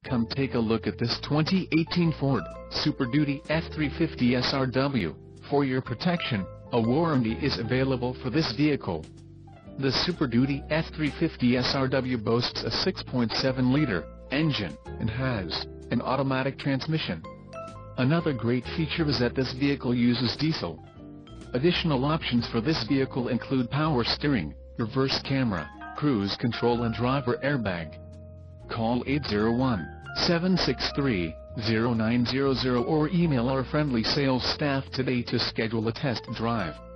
come take a look at this 2018 Ford Super Duty F-350 SRW. For your protection, a warranty is available for this vehicle. The Super Duty F-350 SRW boasts a 6.7-liter engine and has an automatic transmission. Another great feature is that this vehicle uses diesel. Additional options for this vehicle include power steering, reverse camera, cruise control and driver airbag. Call 801-763-0900 or email our friendly sales staff today to schedule a test drive.